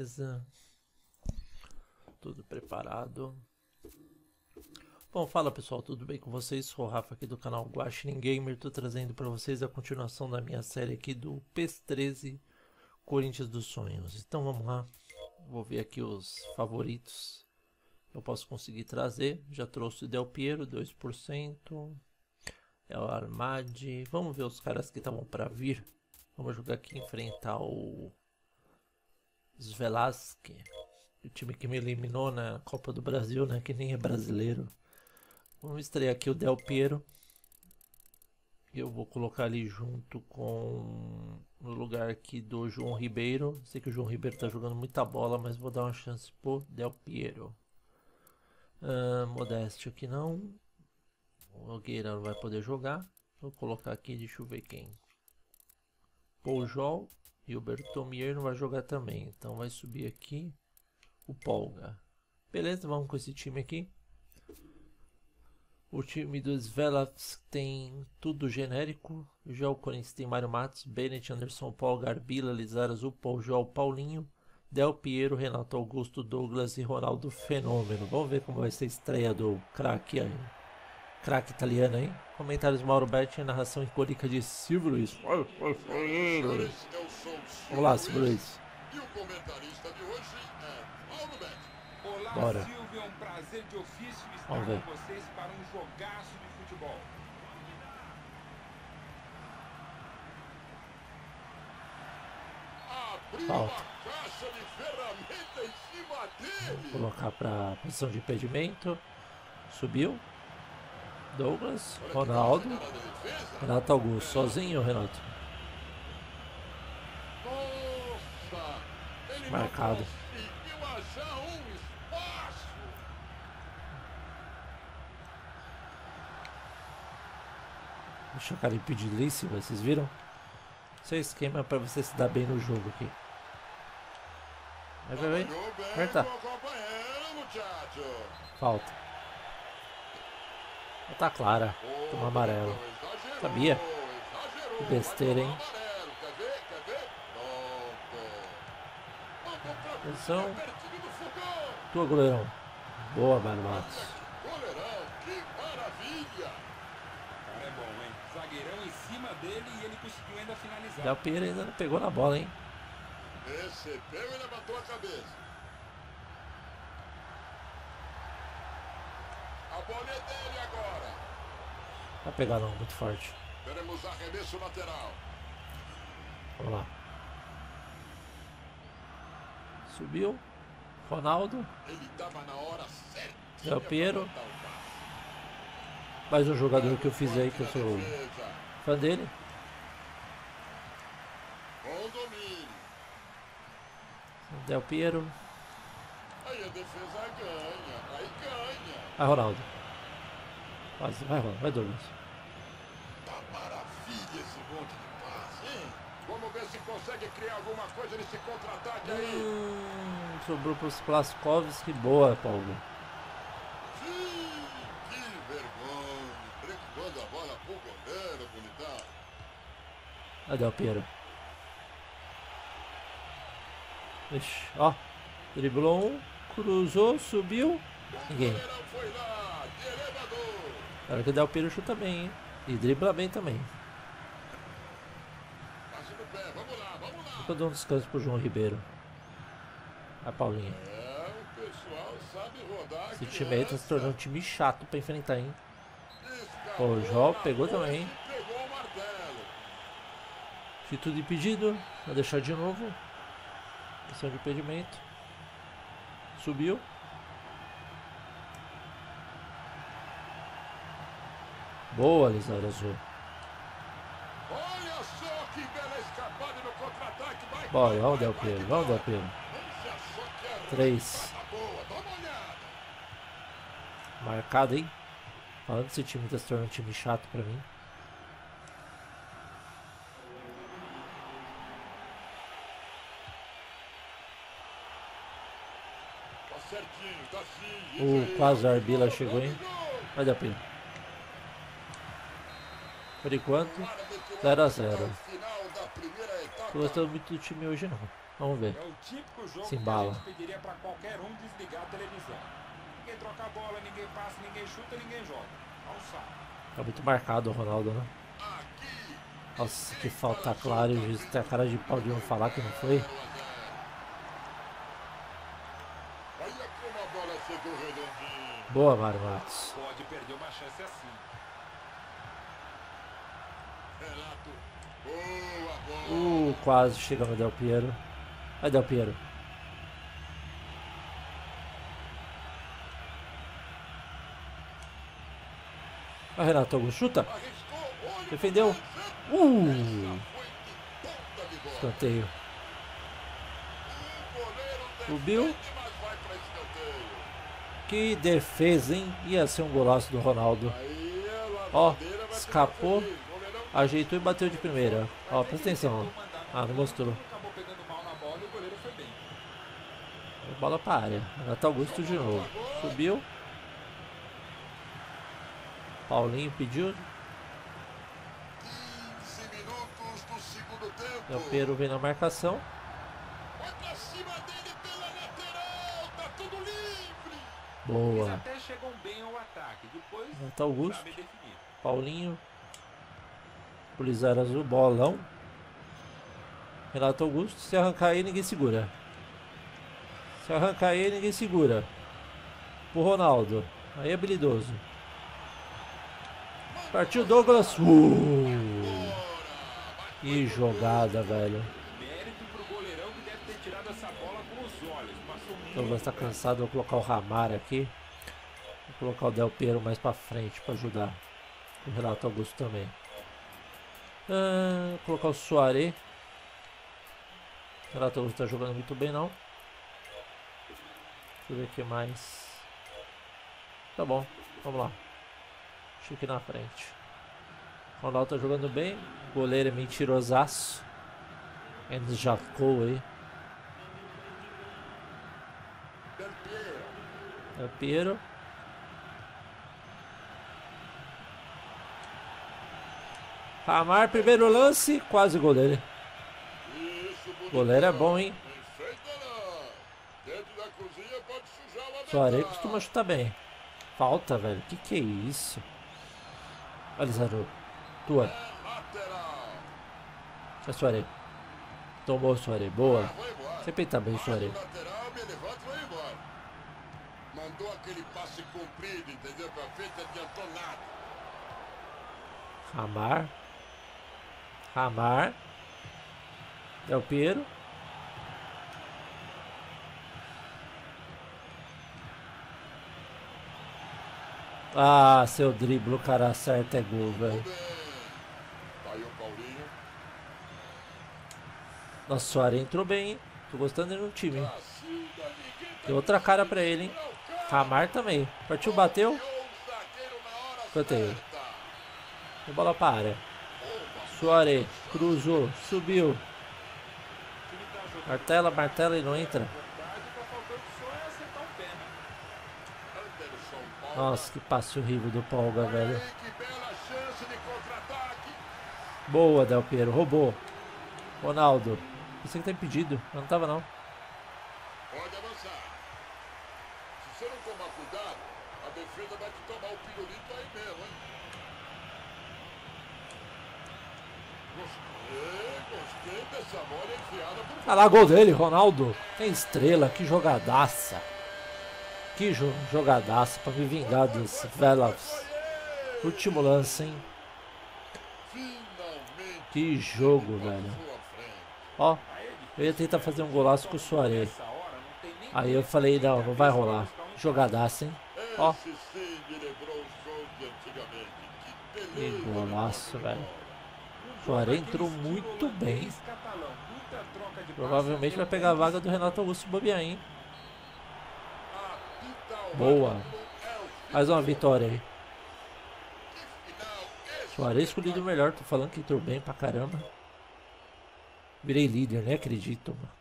beleza. Tudo preparado. Bom, fala pessoal, tudo bem com vocês? Sou o Rafa aqui do canal Guaxinim Gamer. Tô trazendo para vocês a continuação da minha série aqui do PES 13 Corinthians dos Sonhos. Então vamos lá, vou ver aqui os favoritos que eu posso conseguir trazer. Já trouxe o Del Piero, 2%. É o Armadi. Vamos ver os caras que estavam para vir. Vamos jogar aqui, enfrentar o Svelasque, o time que me eliminou na Copa do Brasil, né? Que nem é brasileiro. Vamos estrear aqui o Del Piero. Eu vou colocar ali junto com no lugar aqui do João Ribeiro. Sei que o João Ribeiro tá jogando muita bola, mas vou dar uma chance pro Del Piero. Modeste aqui não. O Nogueira não vai poder jogar. Vou colocar aqui, deixa eu ver quem. Pujol e o Bertomier não vai jogar também. Então vai subir aqui o Polga. Beleza, vamos com esse time aqui. O time dos Velas tem tudo genérico. Já o Corinthians tem Mário Matos, Bennett, Anderson, Paul, Garbila, Lizarazu, Pujol, Paulinho, Del Piero, Renato Augusto, Douglas e Ronaldo Fenômeno. Vamos ver como vai ser a estreia do craque aí. Craque italiano aí. Comentários Mauro Betti, narração icônica de Silvio Luiz. Vamos lá, Silvio Luiz. E o comentarista de hoje é Mauro Betti. Olá, Bora. Silvio, é um prazer de ofício estar Vamos ver. com vocês para um jogaço de futebol. Abriu Falta. a caixa de ferramenta em cima dele. Vou colocar para posição de impedimento. Subiu. Douglas, Ronaldo, Na defesa. Renato Augusto, sozinho, Renato. Nossa, ele Marcado. não conseguiu achar um espaço. Deixa o cara impedilíssimo, vocês viram? Esse é o esquema para você se dar bem no jogo aqui. Vai. Trabalhou bem Aperta. com o companheiro, muchacho. Falta. Tá clara. Toma amarelo. Exagerou, Sabia? exagerou. Que besteira, hein? Vai tomar amarelo. Quer ver? Quer ver? Pronto. Mandou pra Atenção. cozinha, pertinho do fogão. Tua, goleirão. Boa, Mário Matos. Goleirão, que maravilha. Cara, é bom, hein? Zagueirão em cima dele e ele conseguiu ainda finalizar. Del Piero ainda não pegou na bola, hein? Recebeu e levantou a cabeça. A bola é dele agora. Vai pegar não, muito forte. Teremos arremesso lateral. Vamos lá. Subiu. Ronaldo. Ele estava na hora certa. Del Piero. Mais um jogador que eu fiz aí, que eu sou fã dele. Bom domínio. Del Piero. Aí a defesa ganha. Aí ganha. Vai, Ronaldo. Quase. Vai, Ronaldo. Vai, Douglas. Tá maravilha esse monte de passe, hein? Vamos ver se consegue criar alguma coisa nesse contra-ataque aí. Sobrou para os Plaskovski. Boa, Paulo. Que vergonha. Driblando a bola pro goleiro, bonitão. Vai, Del Piero. Ixi, ó. Driblou um. Cruzou, subiu. Ninguém. O goleirão foi lá, de elevador. Agora que o Del Piero chuta bem, hein? E dribla bem também. Passe no pé, vamos lá, vamos lá. Eu dou um descanso pro João Ribeiro. A Paulinha. É, o pessoal sabe rodar. Esse que time aí tá se essa tornando um time chato pra enfrentar, hein? escapou Pô, o Jó na pegou foice também, hein? e pegou o martelo. Atitude impedido. Vai deixar de novo. Posição de impedimento. Subiu. Boa, Lizarazu. Olha só que bela escapada no contra-ataque. Vai, Bora, vamos, Del Piero. Vamos, Del Piero. Você achou que era 3. tá boa, dá uma olhada. Marcado, hein? Falando que esse time tá se tornando um time chato pra mim. Tá certinho, tá sim. O Isso aí, Quasar dominou, Bila chegou, hein? dominou. Vai, Del Piero. Por enquanto, Para desse 0 a lado, 0. ao final da Tô gostando muito do time hoje não. Vamos ver. É o típico jogo Se que a embala. gente pediria pra qualquer um desligar a televisão. Ninguém troca a bola, ninguém passa, ninguém chuta, ninguém joga. Olha o saco. Tá muito marcado o Ronaldo, né? Nossa, que falta clara. O juiz tem a cara de pau de não falar que não foi. Olha como a bola chegou redondinha. Boa, Mário Matos. Pode perder uma chance assim. Renato. Boa bola. Quase chegando o Del Piero. Vai, Del Piero. Vai, Renato Augusto, chuta. Arriscou. Olha. Defendeu. Foi de ponta de bola. Escanteio. O goleiro Subiu. defende, mas vai pra escanteio. Que defesa, hein? Ia ser um golaço do Ronaldo. Aí a Ó, lavadeira vai escapou. ficar feliz. Goleirão Ajeitou e bateu de primeira. Ó, presta atenção. Tentou mandar no Ah, não mostrou. acabou pegando mal na bola e o goleiro foi bem. Bola pra área. Renato Augusto de novo. Subiu. Paulinho pediu. 15 minutos do segundo tempo. Del Piero vem na marcação. Vai pra cima dele pela lateral. Tá tudo livre. Eles Boa. até chegam bem ao ataque. Depois Renato Augusto. sabe definir. Paulinho. Polizar azul. Bolão. Renato Augusto. Se arrancar aí, ninguém segura. Se arrancar aí, ninguém segura. Pro Ronaldo. Aí é habilidoso. Partiu Douglas. Que jogada, velho. Mérito pro goleirão que deve ter tirado essa bola com os olhos. Passou muito. Douglas tá cansado. Vou colocar o Ramar aqui. Vou colocar o Del Piero mais pra frente pra ajudar. O Renato Augusto também. Vou colocar o Suárez. O Renato Augusto tá jogando muito bem, não. Deixa eu ver o que mais. Tá bom, vamos lá. Chique na frente. O Ronaldo tá jogando bem. O goleiro é mentirosaço. Enes Jacou aí. Del Piero. Del Piero. Ramar, primeiro lance. Quase gol dele. Isso, O goleiro é bom, hein? Enfeita não. Dentro da cozinha pode sujar o avental. Suárez costuma chutar bem. Falta, velho. Que é isso? Olha, Zaru. Tua. É lateral. É Suárez. Tomou o Suárez. Boa. Foi embora. Sempre tá bem, Suárez. Faz o lateral, me levanta e vai embora. Mandou aquele passe comprido, entendeu? Pra frente, não adiantou nada. Ramar. Ramar. Del Piero. Ah, seu drible, o cara acerta é gol, velho. Bem. Tá aí o Paulinho. Nossa, o Suárez entrou bem, hein? Tô gostando dele no time, hein? Cacilda, ninguém tá Deu outra cara pra ele, hein? Ramar também. Partiu, bateu. o zagueiro na hora Escanteio. certa. Deu bola pra área. Suárez. Cruzou. Subiu. O time tá jogando Martela, martela e não entra. vontade, tá faltando só é acertar o pé, né? Anderson Paulo. Nossa, que passe horrível do Polga, velho. Aí, que bela chance de contra-ataque. Boa, Del Piero. Roubou. Ronaldo. Pensei que tá impedido. Mas não tava, não. Pode avançar. Se você não tomar cuidado, a defesa vai te tomar o pirulito aí mesmo, hein? Gostei dessa bola enfiada por Ah lá, gol dele, Ronaldo. Tem estrela, que jogadaça. Que jogadaça pra me vingar dos Velas. Último lance, hein? finalmente. Que jogo, velho. Sua frente. Ó, eu ia tentar fazer um golaço com o Suárez. Nessa hora não tem nem Aí eu falei, não, não vai rolar. Jogadaça, hein? Ó, Esse sim me lembrou o jogo de antigamente. Que que beleza. golaço, velho. Suárez entrou muito bem. Provavelmente vai pegar a vaga do Renato Augusto bobear, hein? Boa. Mais uma vitória aí. Suárez escolhido o melhor. Tô falando que entrou bem pra caramba. Virei líder, né? Acredito, mano.